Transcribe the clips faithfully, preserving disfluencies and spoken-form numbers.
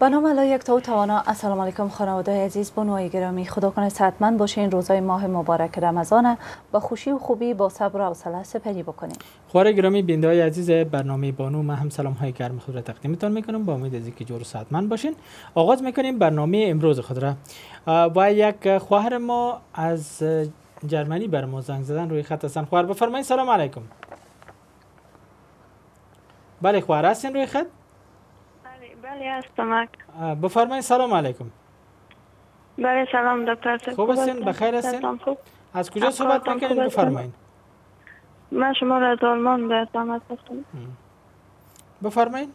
به نام الله یکتا و توانا. السلام علیکم خانواده عزیز، بانوی گرامی، خدا کنه صحتمند باشین. روزای ماه مبارک رمضان با خوشی و خوبی با صبر و حوصله سپری بکنین. خوار گرامی بیننده های عزیز برنامه بانو، من هم سلام های گرم خود را تقدیمتان میکنم با امید از اینکه جور و صحتمند باشین. آغاز میکنیم برنامه امروز خود را و یک خواهر ما از جرمنی بر ما زنگ زدن روی خط هستن. خواهر بفرمایید. سلام علیکم. بله خواهر هستین روی خط؟ بله هستم. بفرمایید. سلام علیکم. بله سلام دکتر. خوب هستین؟ بخیر هستین؟ از کجا صحبت میکنین؟ بفرمایید. من شما را از آلمان به زحمت هستم. بفرمایید.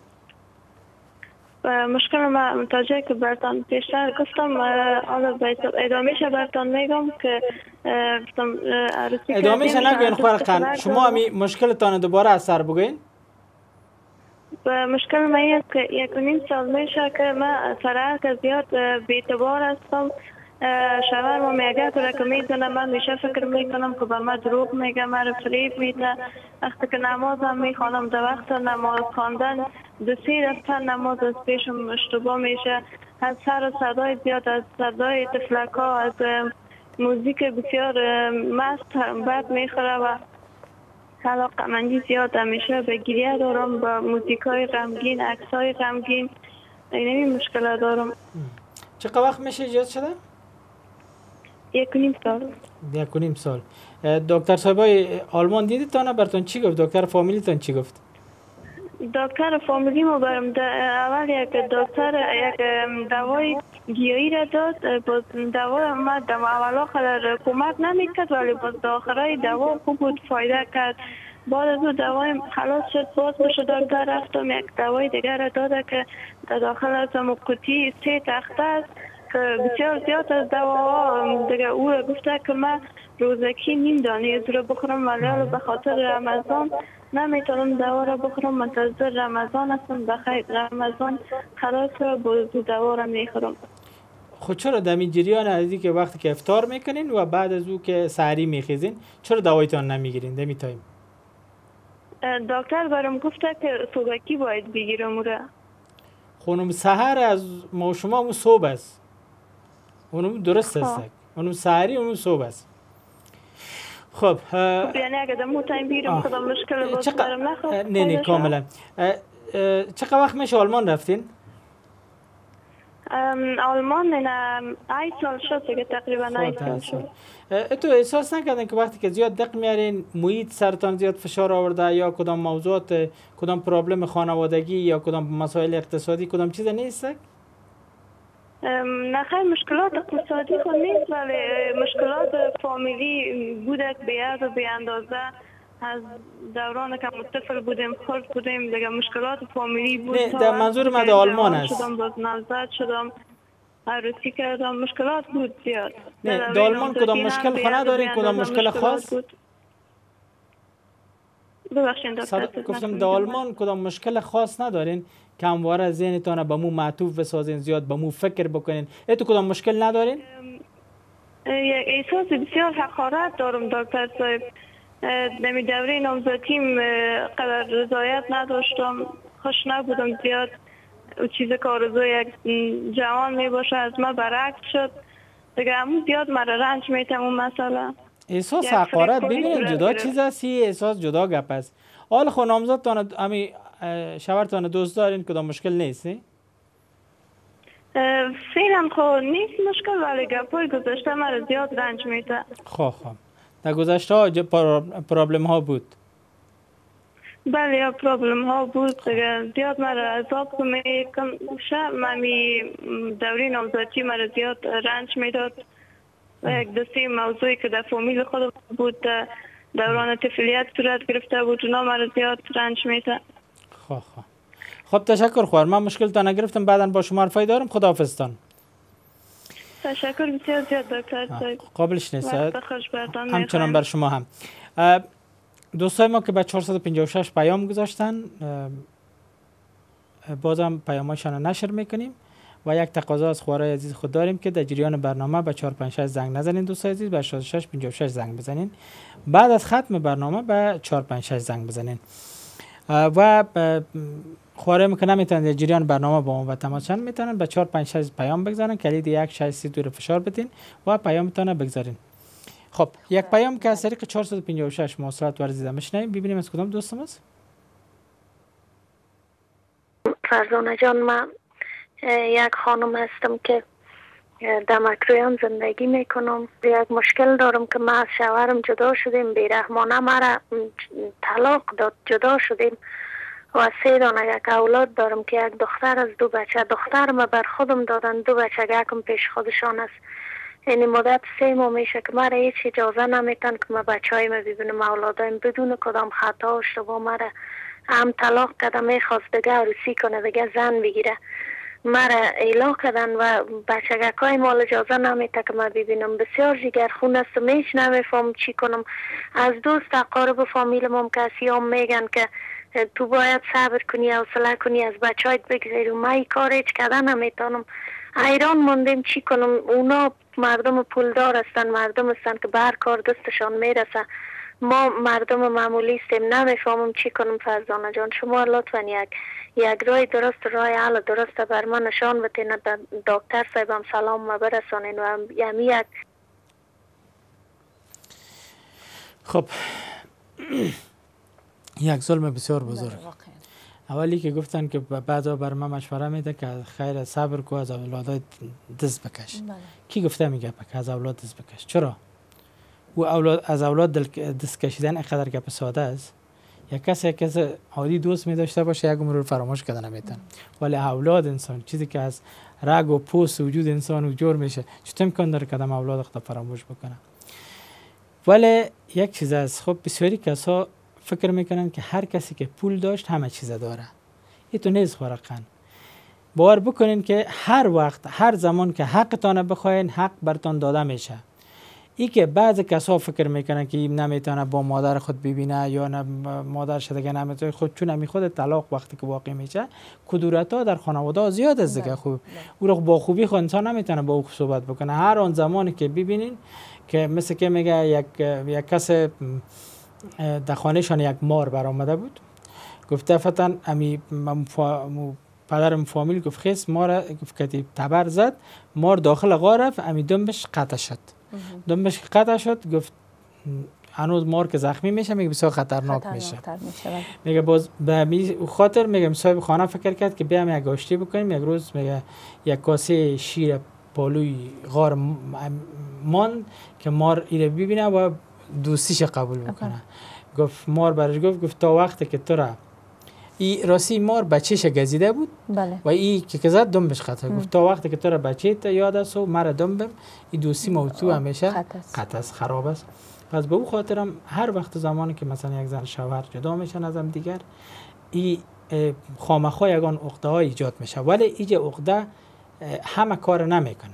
مشکل ما متوجه که برتان پیشتر گفتم، حالا ادامهش برتان میگم که ادامهش نگوین خواهر خان، شما همی مشکلتان دوباره از سر بگوین. مشکل من این است که یک و نیم سال میشه که من سرعت زیاد بی‌اعتبار هستم. شوهر ما میگه که که میزنه، من میشه فکر میکنم که به من دروغ میگه، من فریب میده. وقتی که نمازم میخوانم در وقت نماز خواندن دو سه دفعه نماز از پیشم اشتباه میشه. از سر و صدای زیاد، از صدای تفلک ها، از موزیک بسیار مست بد میخوره و علاقه مندی زیاد میشه. به گریه دارم، با موزیک های غمگین، عکس های غمگین، این مشکل دارم. چقدر وقت میشه ایجاد شده؟ یک و نیم سال. یک و نیم سال. دکتر صاحبای آلمان دیدتانه؟ براتون چی گفت؟ دکتر فامیلیتان چی گفت؟ دکتر فامیلی ما برام اول یک دکتر یک دوای گیاهی را داد. باز دوا ما دم اولا خیلی کمک نمیکرد، ولی باز داخلای دوا خوب بود، فایده کرد. بعد از اون دوای خلاص شد، باز بشه دکتر رفتم یک دوای دیگر را داده که در داخل از مقطعی سه تخته است که بسیار زیاد از دواها دیگه. او گفته که من روزکی نیم دانه از رو بخورم، ولی به خاطر رمضان نمیتونم دوا را بخورم. منتظر رمضان هستم، بخیر رمضان خلاص را با دوا را میخورم. خود چرا دمی جریان از که وقتی که افطار میکنین و بعد از او که سحری میخیزین چرا دوایتان نمیگیرین دمی تایم؟ دکتر برام گفته که صبحکی باید بگیرم را. خونم سحر از ما شما اون صبح است. اونم درست است. اونم سحری اونم صبح است. خب یعنی اگه دمو تایم بیرم خدا مشکل باز برم نخواه؟ نه نه کاملا. چقدر وقت میشه آلمان رفتین؟ آلمان نه ای سال شد دیگه، تقریبا ای سال شد. تو احساس نکردین که وقتی که زیاد دق میارین محیط سرتان زیاد فشار آورده، یا کدام موضوعات، کدام پرابلم خانوادگی یا کدام مسائل اقتصادی، کدام چیز نیست؟ نه خیلی مشکلات اقتصادی خود نیست، ولی مشکلات فامیلی بوده که بیاد و بی اندازه. از دوران که متصل بودیم خورد بودیم دیگه، مشکلات فامیلی بود. نه در منظور من آلمان است. شدم باز نوزاد شدم، عروسی کردم، مشکلات بود زیاد. نه در آلمان کدام مشکل خانه دارین؟ کدام مشکل خاص؟ ببخشید دکتر. گفتم در آلمان کدام مشکل خاص ندارین که همواره ذهنتان به مو معطوف بسازین، زیاد به مو فکر بکنین؟ تو کدام مشکل ندارین؟ احساس بسیار حقارت دارم دکتر صاحب. نمی دوره نامزدیم قدر رضایت نداشتم، خوش نبودم زیاد. او چیز که آرزو یک جوان می باشه از ما برعکس شد دیگه. همون زیاد مرا رنج میتم اون مسئله. احساس حقارت ببینید جدا چیز است، احساس جدا گپ است. حال خو نامزدتان امی شوهرتان دوست دارین کدام مشکل نیست؟ فعلا خو نیست مشکل، ولی گپای گذشته مرا زیاد رنج میده. خب خب در گذشته ها پرابلم ها بود؟ بله یا پرابلم ها بود دیگه. زیاد مرا عذاب میکنم. ممی دوری نامزدی مرا زیاد رنج میداد. یک دسته موضوعی که در فامیل خود بود دوران طفولیت صورت گرفته بود، اونا مرا زیاد رنج میده. خب خب خب تشکر خواهر، من مشکل تا نگرفتم، بعدا با شما حرفای دارم. خداحافظتان. تشکر بسیار زیاد دکتر صاحب. قابلش نیست. همچنان همچنان بر شما هم. دوستای ما که به چهارصد و پنجاه و شش پیام گذاشتن، بازم پیاماشون رو نشر میکنیم و یک تقاضا از خوارای عزیز خود داریم که در جریان برنامه به چهار پنج شش زنگ نزنین. دوستای عزیز به شصت و شش پنجاه و شش زنگ بزنین، بعد از ختم برنامه به چهار پنج شش زنگ بزنین. و خواره که نمیتونن جریان برنامه با ما و تماس میتونن به چهار پنج شش پیام بگذارن، کلید یک شش سه دو فشار بدین و پیامتون بگذارین. خب یک پیام که از طریق چهارصد و پنجاه و شش مواصلات ورزیده میشنیم، ببینیم از کدام دوستم است. فرزانه جان، من یک خانم هستم که در مکرویان زندگی میکنم. یک مشکل دارم که ما از شوهرم جدا شدیم، بیرحمانه مرا طلاق داد، جدا شدیم و سه دانه یک اولاد دارم که یک دختر از دو بچه. دختر ما بر خودم دادن، دو بچه یکم پیش خودشان است. یعنی مدت سه ماه میشه که مرا هیچ اجازه نمیتن که ما بچه های ما ببینم، اولادایم بدون کدام خطا و اشتباه. مرا هم طلاق کده، میخواست دیگه عروسی کنه، دیگه زن بگیره، مرا ایلا کردن و بچگک های مال اجازه نمیته که من ببینم. بسیار جگرخون است و میش نمیفهم چی کنم. از دوست اقارب فامیلم هم کسی هم میگن که تو باید صبر کنی، حوصله کنی، از بچه هایت بگذاری. من این کار هیچ کردن نمیتونم. حیران موندیم چی کنم. اونا مردم پولدار هستن، مردم هستن که به هر کار دستشان میرسه. ما مردم معمولی هستیم، نمیفهمم چی کنم. فرزانه جان، شما لطفا یک یک راه درست، راه حل درست بر من نشان بدین. دکتر صاحبم سلام ما برسانین و یعنی یک خب یک ظلم بسیار بزرگ. اولی که گفتن که بعضا بر من مشوره میده که خیر صبر کو، از اولادای دست بکش. بله. کی گفته میگه که از اولاد دست بکش؟ چرا؟ و اولاد از اولاد دست کشیدن اینقدر گپ ساده است. یک کسی که عادی دوست می داشته باشه یک عمر رو فراموش کردن نمیتونه، ولی اولاد انسان، چیزی که از رگ و پوست وجود انسان و جور میشه، چطور امکان داره کدام اولاد خود فراموش بکنه؟ ولی یک چیز است، خب بسیاری کسا فکر میکنن که هر کسی که پول داشت همه چیز داره. این تو نیست واقعا. باور بکنین که هر وقت، هر زمان که حقتان بخواین، حق برتان داده میشه. ای که بعض کسا فکر میکنن که این نمیتونه با مادر خود ببینه یا نه مادر شده که نمیتونه خود، چون همی خود طلاق وقتی که واقع میشه کدورت ها در خانواده زیاد است دیگه. خوب او رو با خوبی خود انسان نمیتونه با او صحبت بکنه. هر آن زمانی که ببینین که مثل که میگه یک یک کس در خانهشان یک مار برآمده بود، گفته فتن امی پدرم فامیل گفت خیس مار، گفت که تبر زد، مار داخل غار رفت، امی دنبش قطع شد. دنبش قطع شد، گفت هنوز مار که زخمی میشه، میگه بسیار خطرناک, خطرناک میشه. میشه میگه باز به همین خاطر میگم صاحب خانه فکر کرد که بیام یک آشتی بکنیم. یک روز میگه یک کاسه شیر پالوی غار مان که مار ایره ببینه و دوستیش قبول بکنه. گفت مار برش گفت گفت تا وقتی که تو را ای راستی مار بچهش گزیده بود. بله. و ای که که زد دنبش قطع. گفت تا وقتی که تو را بچه تا یاد است و مرا دنبم، این دوستی موضوع همیشه قطع است، خراب است. پس به او خاطرم هر وقت زمانی که مثلا یک زن شوهر جدا میشن از هم دیگر، این خامخا یگان عقده ها ایجاد میشه، ولی ایجا عقده همه کار نمیکنه.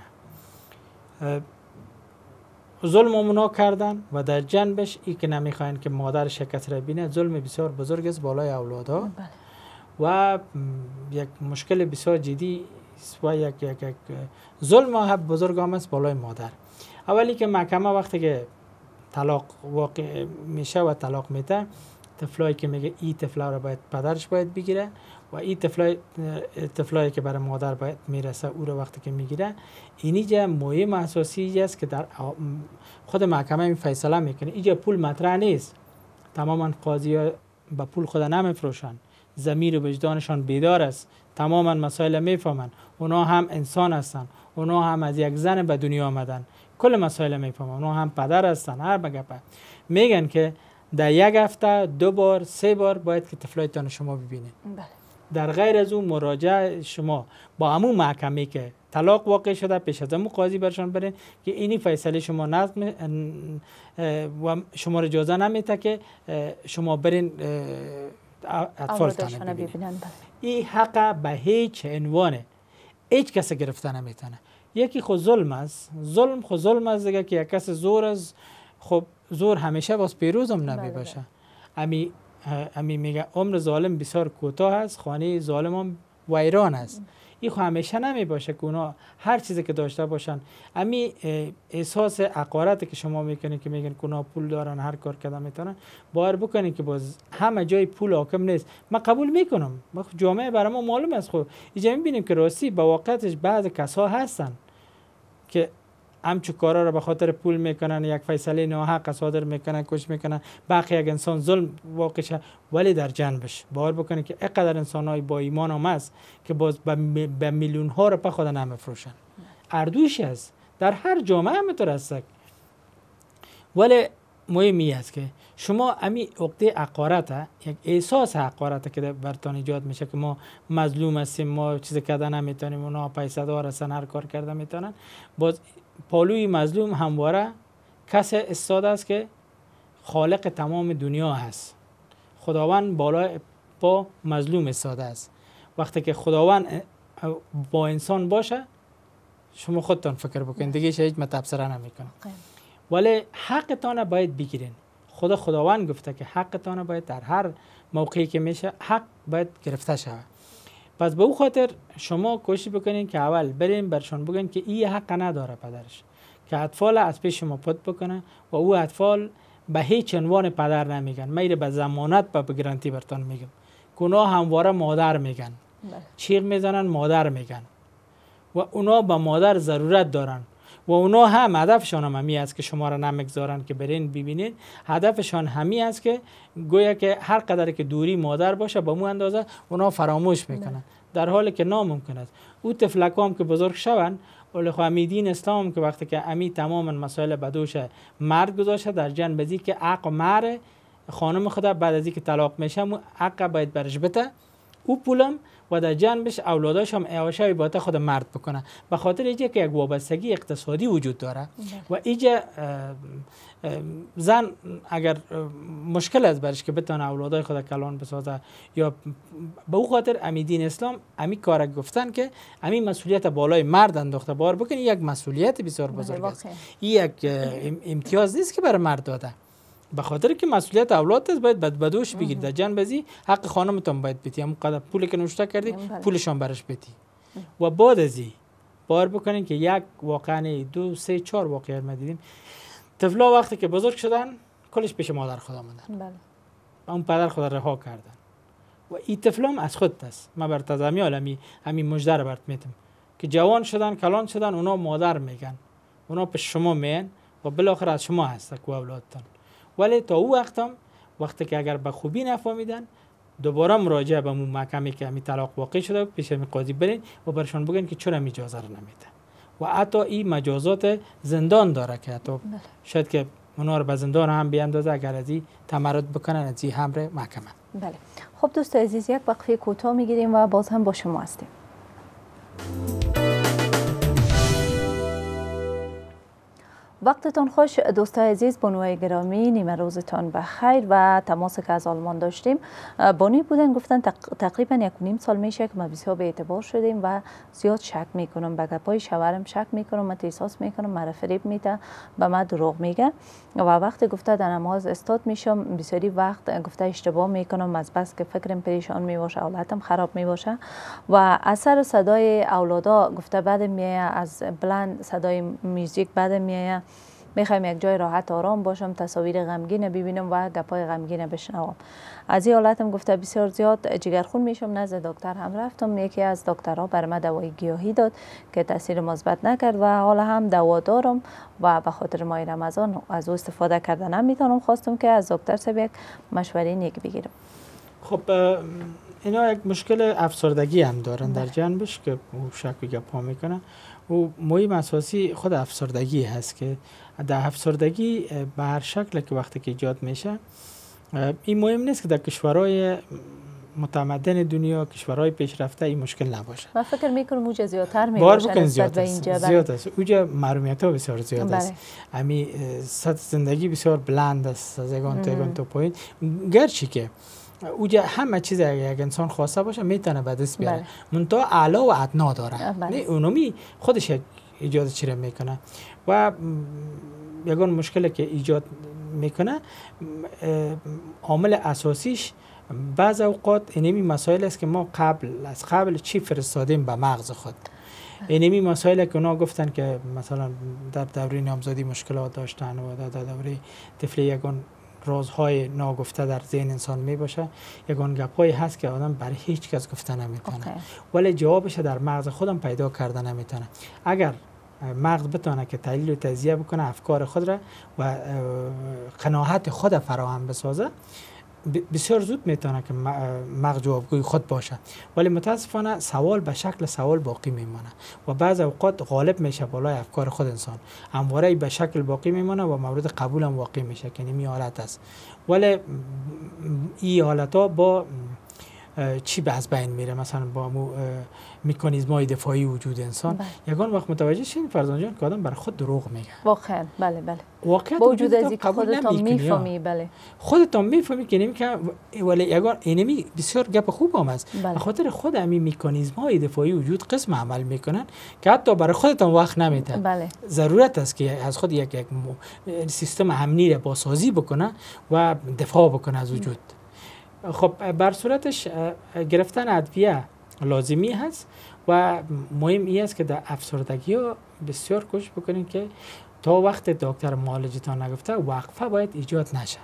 ظلم اونا کردن و در جنبش ای که نمیخواین که مادر شکست را بینه، ظلم بسیار بزرگ است بالای اولادها و یک مشکل بسیار جدی و یک یک یک ظلم هم بزرگ هم است بالای مادر. اولی که محکمه وقتی که طلاق واقع میشه و طلاق میده، طفلایی که میگه این طفلا رو باید پدرش باید بگیره و این طفلای طفلایی که برای مادر باید میرسه او رو وقتی که میگیره، اینجا مهم اساسی است که در خود محکمه این فیصله میکنه. اینجا پول مطرح نیست. تماما قاضی ها با پول خود نمیفروشن، ضمیر و وجدانشان بیدار است، تماما مسائل میفهمن. اونا هم انسان هستن، اونا هم از یک زن به دنیا آمدن، کل مسائل میفهمن. اونا هم پدر هستن. هر بگپه میگن که در یک هفته دو بار سه بار باید که طفلایتان شما ببینید. بله. در غیر از اون مراجعه شما با همون محکمه که طلاق واقع شده پیش از همون قاضی برشان برین که اینی فیصله شما نظم و شما رو اجازه نمیده که شما برین اطفالتان ببینید. این حق به هیچ عنوانه هیچ کس گرفته نمیتونه. یکی خود ظلم است. ظلم خود ظلم است دیگه که یک کس زور از خب زور همیشه باز پیروز هم نمی باشه. امی امی میگه عمر ظالم بسیار کوتاه است، خانه ظالم هم ویران است. این خو همیشه نمی باشه که اونا هر چیزی که داشته باشن. امی احساس حقارتی که شما میکنین که میگن که اونا پول دارن هر کار کردن میتونن، باور بکنین که باز همه جای پول حاکم نیست. من قبول میکنم، ما جامعه برای ما معلوم است. خب اینجا میبینیم که راستی با واقعیتش بعض کسا هستن که همچو کارا رو به خاطر پول میکنن، یک فیصله ناحق صادر میکنن، کش میکنن، باقی یک انسان ظلم واقع شه. ولی در جنبش باور بکنه که اینقدر انسانای با ایمان هم است که باز به میلیون ها رو به خود نمیفروشن. اردوش است، در هر جامعه همینطور است. ولی مهمی است که شما امی عقده حقارت، یک احساس حقارت که برتان ایجاد میشه که ما مظلوم هستیم، ما چیز کردن نمیتونیم، اونا پیسه دار هستن هر کار کردن میتونن. باز پالوی مظلوم همواره کسی استاد است که خالق تمام دنیا هست. خداوند بالا با مظلوم استاده است. وقتی که خداوند با انسان باشه، شما خودتان فکر بکنید دیگه هیچ متبصره نمیکنه. ولی حقتان باید بگیرین. خدا خداوند گفته که حقتان باید در هر موقعی که میشه حق باید گرفته شود. پس به او خاطر شما کوشش بکنین که اول برین برشان بگن که این حق نداره پدرش، که اطفال از پیش شما پد بکنه و او اطفال به هیچ عنوان پدر نمیگن. میره به ضمانت و به گرانتی برتان میگم که اونا همواره مادر میگن، چیغ میزنن مادر میگن و اونا به مادر ضرورت دارن و اونا هم هدفشان هم همی است که شما را نمیگذارن که برین ببینید. هدفشان همی است که گویا که هر قدر که دوری مادر باشه به مو اندازه اونا فراموش میکنن، در حالی که ناممکن است. او طفلک هم که بزرگ شون، ولی خو امی دین اسلام که وقتی که امی تماما مسائل بدوش مرد گذاشته در جنب ازی که عق مر خانم خدا بعد از اینکه طلاق میشه عق باید برش بته او پولم و در جنبش اولاداش هم اعاشه باید خود مرد بکنه. به خاطر اینجا که یک وابستگی اقتصادی وجود داره و اینجا زن اگر مشکل است برش که بتونه اولادای خود کلان بسازه یا به او خاطر امی دین اسلام امی کار گفتن که امی مسئولیت بالای مرد انداخته. بار بکنی یک مسئولیت بسیار بزرگ است. این یک امتیاز نیست که برای مرد داده، به خاطر که مسئولیت اولاد است باید بد بدوش بگیرید. در جنب ازی حق خانمتون باید بدی، هم قدر پولی که نوشته کردی پولشان برش بدی. و بعد ازی بار بکنین که یک واقعا دو سه چهار واقعیت ما دیدیم طفلا وقتی که بزرگ شدن کلش پیش مادر خدا موندن. بله. اون پدر خدا رها کردن و این طفلام از خود است. ما بر تزمی عالمی همین مجده رو برات میتم که جوان شدن کلان شدن اونا مادر میگن، اونا به شما میگن و بالاخره از شما هست که اولادتون. ولی تا او وقتم وقتی که اگر به خوبی نفهمیدن دوباره مراجعه به اون محکمه که همین طلاق واقع شده پیش همین قاضی برین و برشان بگن که چرا اجازه رو نمیده. و حتی این مجازات زندان داره که حتی شاید که اونا رو به زندان هم بیاندازه اگر از این تمرد بکنن از این امر محکمه. بله. خب دوست عزیز یک وقفه کوتاه میگیریم و باز هم با شما هستیم. وقتتان خوش دوستای عزیز، بانوی گرامی، نیمه روزتان بخیر و تماس که از آلمان داشتیم بانی بودن گفتن تقریبا یک و نیم سال میشه که ما بسیار به اعتبار شدیم و زیاد شک میکنم به گپای شوهرم شک میکنم، من احساس میکنم مرا فریب میده، به من دروغ میگه و وقتی گفته در نماز استاد میشم بسیاری وقت گفته اشتباه میکنم از بس که فکرم پریشان میباشه، حالتم خراب میباشه و اثر صدای اولادا گفته بعد میایه از بلند صدای موزیک بعد میایه میخوایم یک جای راحت آرام باشم، تصاویر غمگین ببینم و گپای غمگین بشنوم. از این حالتم گفته بسیار زیاد جگرخون میشم، نزد دکتر هم رفتم، یکی از دکترها بر من دوای گیاهی داد که تاثیر مثبت نکرد و حالا هم دوا دارم و به خاطر ماه رمضان از او استفاده کردن نمیتونم. خواستم که از دکتر صاحب یک مشوره نیک بگیرم. خب اینا یک مشکل افسردگی هم دارن در جنبش که شک و گپا میکنن و مهم اساسی خود افسردگی هست که در افسردگی به هر شکل که وقتی که ایجاد میشه این مهم نیست که در کشورهای متمدن دنیا، کشورهای پیشرفته این مشکل نباشه. من فکر میکنم اوجا زیادتر میباشه نسبت به اینجا. زیاد است. اوجا محرومیت ها بسیار زیاد است. امی سطح زندگی بسیار بلند است از یگان تا یگان تا پایین. گرچه که اوجا همه چیز اگه انسان خواسته باشه میتونه به دست بیاره. منتها اعلی و ادنا داره. نه اونمی خودش ایجاد چیره میکنه و یگان مشکلی که ایجاد میکنه عامل اساسیش بعض اوقات اینمی مسائل است که ما قبل از قبل چی فرستادیم به مغز خود. اینمی مسائل که اونا گفتن که مثلا در دوره نامزادی مشکلات داشتن و در دوره طفلی یگان رازهای ناگفته در ذهن انسان می باشه، یگان گپایی هست که آدم برای هیچ کس گفته نمیتونه، ولی جوابش در مغز خودم پیدا کرده نمیتونه. اگر مغز بتونه که تحلیل و تجزیه بکنه افکار خود را و قناعت خود فراهم بسازه، بسیار زود میتونه که مغز جوابگوی خود باشه. ولی متاسفانه سوال به شکل سوال باقی میمونه و بعض اوقات غالب میشه بالای افکار خود انسان، همواره به شکل باقی میمونه و مورد قبول هم واقع میشه که این حالت است. ولی این حالت ها با چی به از بین میره؟ مثلا با مو مکانیزم های دفاعی وجود انسان. یگان وقت متوجه شین فرزان جان که آدم برای خود دروغ میگه. واقعا بله بله. واقعا با وجود از اینکه خودت میفهمی، بله خودت میفهمی که نمیگه، ولی یگان اینمی بسیار گپ خوب هم است. به خاطر خود همین مکانیزم های دفاعی وجود قسم عمل میکنن که حتی برای خودت وقت نمیده. بله. ضرورت است که از خود یک یک سیستم امنی را بازسازی بکنه و دفاع بکنه از وجود. خب بر صورتش گرفتن ادویه لازمی هست و مهم این است که در افسردگی ها بسیار کوشش بکنید که تا وقت دکتر معالجتان نگفته وقفه باید ایجاد نشه.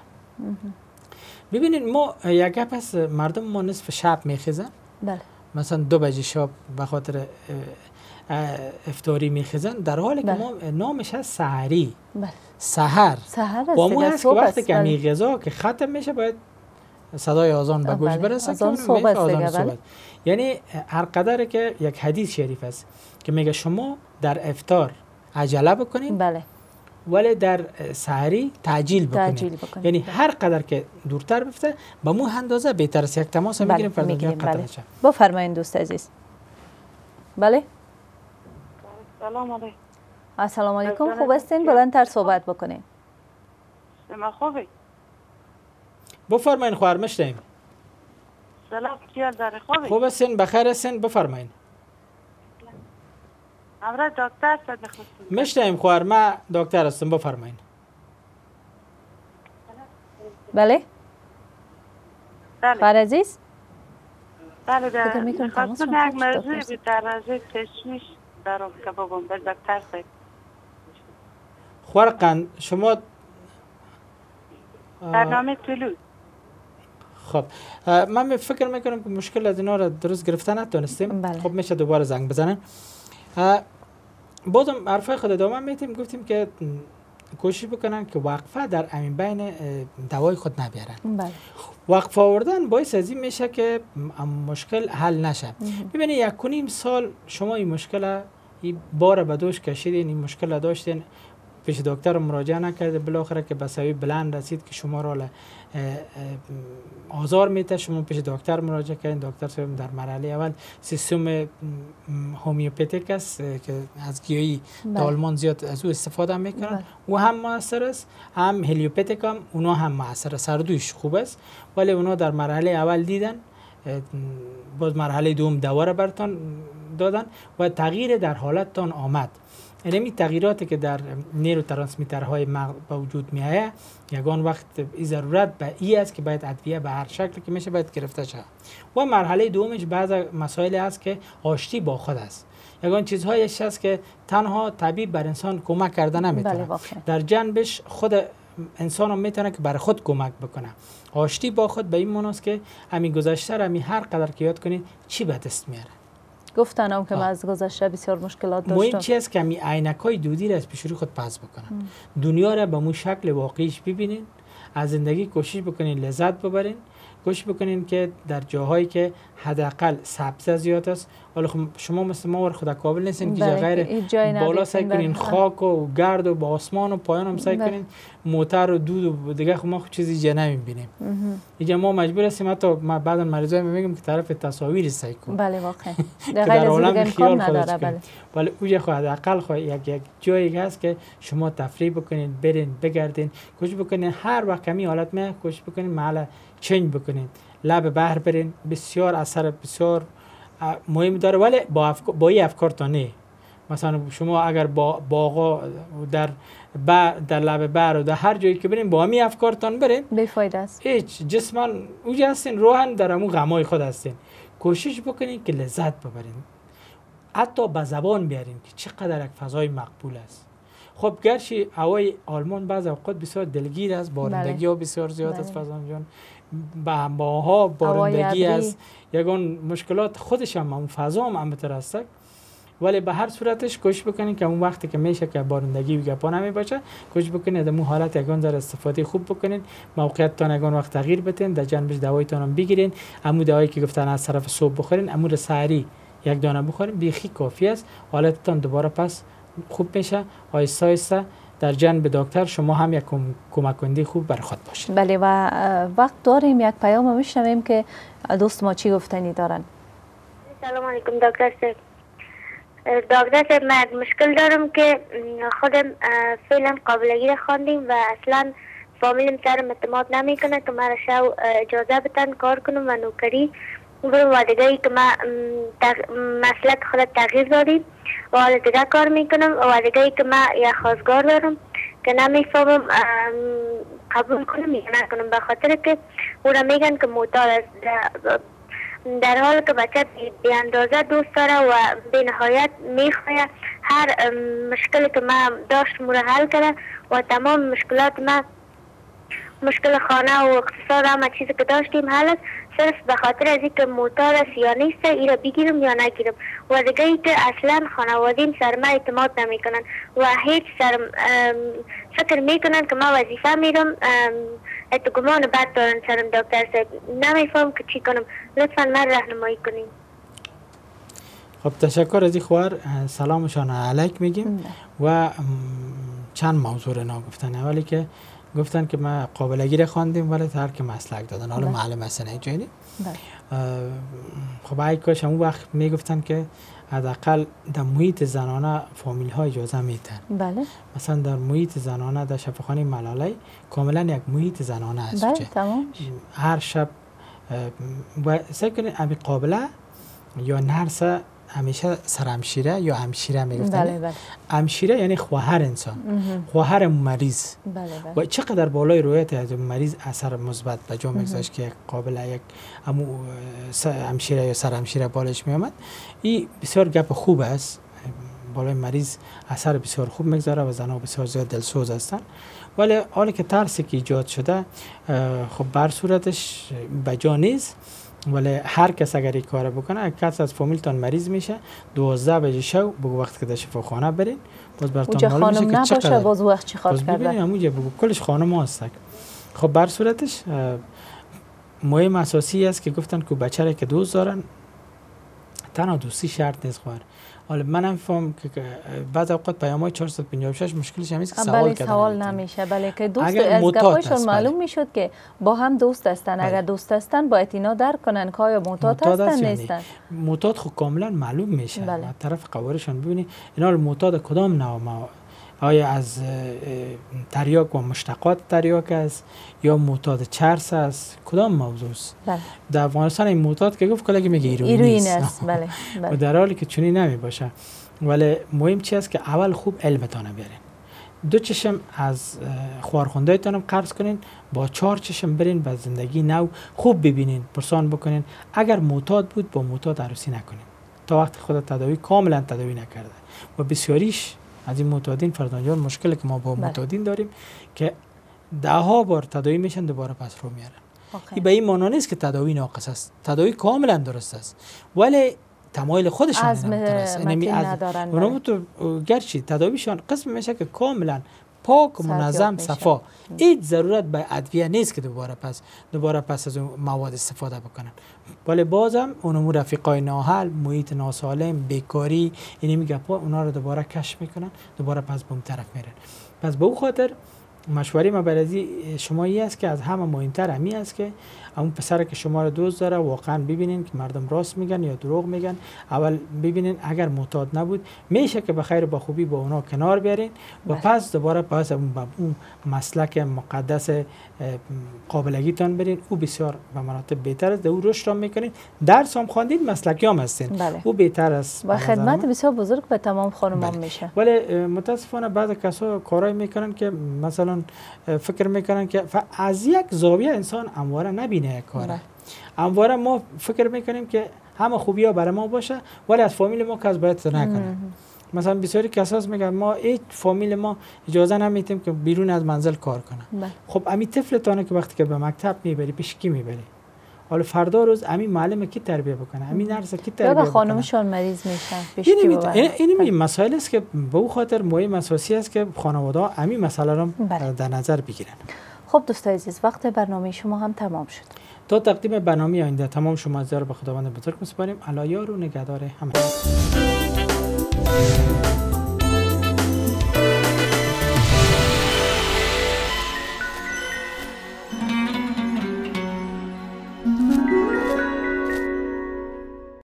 ببینید ما یک گپ است، مردم ما نصف شب میخیزن، بله مثلا دو بجه شب به خاطر افطاری میخیزن، در حالی که ما نامش هست سحری. بله سحر سحر با مو هست که وقتی که می غذا که ختم میشه باید صدای آذان به گوش برسه که صحبت آذان صحبت. یعنی هر قدر که یک حدیث شریف است که میگه شما در افطار عجله بکنید، بله ولی در سحری تعجیل بکنید. تعجیل بکنید. یعنی هر قدر که دورتر بفته به مو اندازه بهتر است. یک تماس بله. میگیریم فرزند جان قطع نشه. بفرمایید دوست عزیز. بله سلام علیکم. السلام علیکم. خوب هستین؟ بلندتر صحبت بکنین. شما خوبی؟ بفرمایین خواهر مشتیم. سلام کیال داره خوبی؟ خوب هستین؟ بخیر هستین؟ بفرمایین. امرا دکتر صد خصوصی. مشتیم خواهر، ما دکتر هستم، بفرمایین. بله؟ بله. خواهر عزیز؟ بله در میخواستم یک موضوعی در رازه تشویش دارم که بگم به دکتر صاحب. خواهر قند شما برنامه طلوع. خب من فکر میکنم که مشکل از اینا را درست گرفتن نتونستیم. بله. خب میشه دوباره زنگ بزنن. بازم حرفای خود ادامه میتیم، گفتیم که کوشش بکنن که وقفه در همین بین دوای خود نبیارن. بله. وقفه آوردن باعث از این میشه که مشکل حل نشه. ببینید یک و نیم سال شما این مشکل این بار به دوش کشیدین، این مشکل داشتین، پیش دکتر مراجعه نکرده، بالاخره که به سوی بلند رسید که شما را آزار میده، شما پیش دکتر مراجعه کردین. دکتر صاحب در مرحله اول سیستم هومیوپاتیک است که از گیاهی در آلمان زیاد از او استفاده میکنن و هم موثر است، هم هلیوپاتیک هم اونا هم موثر است، هر دویش خوب است. ولی اونا در مرحله اول دیدن، باز مرحله دوم دوا را برتان دادن و تغییر در حالتتان آمد. اینمی تغییراتی که در نیروترانسمیترهای مغز به وجود می آید، یگان وقت این ضرورت به این است که باید ادویه به هر شکل که میشه باید گرفته شود. و مرحله دومش بعض مسائل است که آشتی با خود است. یگان چیزهایش است که تنها طبیب بر انسان کمک کرده نمیتونه. در جنبش خود انسان هم میتونه که بر خود کمک بکنه. آشتی با خود به این معنی است که همین گذشته را همین هر قدر که یاد کنید چی به دست میاره. گفتنم که من از گذشته بسیار مشکلات داشتم. مهم چی است که می عینکای دودی را از پیش روی خود پس بکنن. دنیا را به مو شکل واقعیش ببینین، از زندگی کوشش بکنین لذت ببرین، کوشش بکنین که در جاهایی که حداقل سبزه زیاد است، ولی خب شما مثل ما ور خدا قابل نیستین که غیر بالا سعی کنین خاک و گرد و با آسمان و پایان هم سعی کنین، موتر و دود و دیگه خب ما چیزی جا نمیبینیم. اینجا ما مجبور هستیم، حتی ما بعضا مریضای میگم که طرف تصاویر سعی کن. بله واقعا در غیر از دیگه امکان نداره. بله ولی اوجه خو حداقل خو یک یک جایی هست که شما تفریح بکنین، برین بگردین، کوشش بکنین هر وقت کمی حالت می کوشش بکنین محل چنج بکنین، لب بحر برین، بسیار اثر بسیار مهم داره. ولی با افکار با این افکار تا نه مثلا شما اگر با باغا در بر در لب بر و در هر جایی که برین با همین افکارتان برین بیفایده است. هیچ جسما اوج هستین، روحن در همون غمای خود هستین. کوشش بکنین که لذت ببرین، حتی به زبان بیارین که چقدر یک فضای مقبول است. خب گرچه هوای آلمان بعض اوقات بسیار دلگیر است، بارندگی ها بسیار زیاد است فضان جان، با ماها بارندگی است، یگان مشکلات خودش هم اون فضا هم امتر است، ولی به هر صورتش کوشش بکنین که اون وقتی که میشه که بارندگی و گپا نمی باشه، کوشش بکنین در اون حالت یگان ذره استفاده خوب بکنین، موقعیتتان یگان وقت تغییر بدین، در جنبش دوایتان هم بگیرین، عمو دوایی که گفتن از طرف صبح بخورین، عمو سحری یک دانه بخورین، بیخی کافی است، حالتتان دوباره پس خوب میشه. آیسته آیسته در جنب دکتر شما هم یک کمک کننده خوب بر خود باشید. بله و وقت داریم یک پیام میشنویم که دوست ما چی گفتنی دارن. سلام علیکم دکتر صاحب. دکتر صاحب من مشکل دارم که خودم فعلا قابلگی را خواندیم و اصلا فامیلم سرم اعتماد نمیکنه که مرا شو اجازه بدن کار کنم و نوکری برو و دیگه که من مسلک خود تغییر دادیم و حالا دیگه کار میکنم و دیگه که من یه خواستگار دارم که نمیفهمم قبول کنم یا نکنم، به خاطر که او را میگن که معتاد است، در حال که بچه بی اندازه دوست داره و به نهایت میخواه هر مشکلی که من داشت مورا حل کرده و تمام مشکلات من مشکل خانه و اقتصاد همه چیزی که داشتیم حل است، صرف به خاطر از اینکه معتاد است یا نیست ای را بگیرم یا نگیرم و دیگه ای که اصلا خانوادیم سر من اعتماد نمیکنن و هیچ سر فکر میکنن که من وظیفه میرم اتگمان بد دارن سرم. دکتر صاحب نمیفهم که چی کنم، لطفا من راهنمایی کنیم. خب تشکر از این خواهر، سلامشان علیک میگیم و چند موضوع را گفتن. اولی که گفتن که ما قابلگی را خواندیم ولی ترک مسلک دادن، حالا معلم هستن جایی. خب ای کاش اون وقت میگفتن که حداقل در محیط زنانه فامیل ها اجازه میدن. بله. مثلا در محیط زنانه در شفاخانه ملاله کاملا یک محیط زنانه است. بله تمام. هر شب و سعی کنید امی قابله یا نرس همیشه سرمشیره یا همشیره میگفتن. بله بله. همشیره یعنی خواهر انسان، خواهر مریض. بله بله. و چقدر بالای رویت از مریض اثر مثبت به جا میگذاشت که قابل یک همو همشیره یا سرمشیره بالش میامد. این بسیار گپ خوب است، بالای مریض اثر بسیار خوب میگذاره و زنها بسیار زیاد دلسوز هستن. ولی حالی که ترسی که ایجاد شده خب بر صورتش به جا نیست، ولی هر کس اگر این کار بکنه، کس از فامیلتان مریض میشه دوازده بجه شب بگو وقت که در شفاخانه برین باز براتون معلوم میشه که چقدر باز وقت چی خواهد کرده. ببینید همونجا بگو کلش خانم هست. خب بر صورتش مهم اساسی است که گفتن که بچه که دوست دارن تنها دوستی شرط نیست خواهر. حالا منم فهم که بعض اوقات پیام‌های چهارصد و پنجاه و شش مشکلش همیشه که سوال کردن. سوال نمیشه، بله که دوست از گپایشون معلوم میشد که با هم دوست هستن. بله. اگر دوست هستن باید اینا درک کنن که آیا معتاد هستن نیستن. معتاد خب کاملا معلوم میشه. بله. از طرف قوارشون ببینید اینا معتاد کدام نوع، آیا از تریاک و مشتقات تریاک است یا معتاد چرس است، کدام موضوع است. بله. در افغانستان این معتاد که گفت کلاگی میگه ایروین است. بله. بله. و در حالی که چنین نمی باشه. ولی مهم چی است که اول خوب علمتان بیارین. دو چشم از خوارخوندهایتان هم قرض کنین، با چهار چشم برین به زندگی نو خوب ببینین، پرسان بکنین. اگر معتاد بود با معتاد عروسی نکنین تا وقت خود تداوی کاملا تداوی نکرده. و بسیاریش از این معتادین فردان جان مشکلی که ما با معتادین داریم که ده ها بار تداوی میشن دوباره پس رو میارن. این به این معنی نیست که تداوی ناقص است، تداوی کاملا درست است، ولی تمایل خودشان درست ندارن. اونم تو گرچه تداویشان قسم میشه که کاملا پاک و منظم صفا، هیچ ضرورت به ادویه نیست که دوباره پس دوباره پس از اون مواد استفاده بکنن. ولی بازم اونم رفیقای ناحل، محیط ناسالم، بیکاری، اینی میگه اونا رو دوباره کشف میکنن، دوباره پس به اون طرف میرن. پس به اون خاطر مشوره ما برای شما این است که از همه مهمتر همی است که اون پسر که شما رو دوست داره واقعا ببینین که مردم راست میگن یا دروغ میگن. اول ببینین اگر معتاد نبود میشه که بخیر با خوبی با اونا کنار بیارین و پس دوباره پس اون اون مسلک مقدس قابلگیتان برین. او بسیار به مراتب بهتر است. او رشد را میکنین، درس هم خواندین، مسلکی هم هستین. بله. او بهتر است و خدمت بسیار بزرگ به تمام خانمان میشه. ولی متاسفانه بعضی کسا کارای میکنن که مثلا فکر میکنن که از یک زاویه انسان همواره نبینه کاره. همواره ما فکر میکنیم که همه خوبی ها برای ما باشه ولی از فامیل ما کس باید نکنه. مثلا بسیاری کساس میگن ما هیچ فامیل ما اجازه نمیتیم که بیرون از منزل کار کنه. خب امی طفلتانه که وقتی که به مکتب میبری پیش کی میبری؟ حالا فردا روز امی معلم کی تربیت بکنه؟ امی نرسه کی تربیت بکنه؟ یا خانمشون مریض میشن پیش کی ببرن؟ این این مسائل است که به او خاطر مهم اساسی است که خانواده ها امی مسئله را در نظر بگیرن. خب دوستان عزیز وقت برنامه شما هم تمام شد. تا تقدیم برنامه آینده تمام شما عزیزان را به خداوند بزرگ میسپاریم. الله یار و نگهدار همه.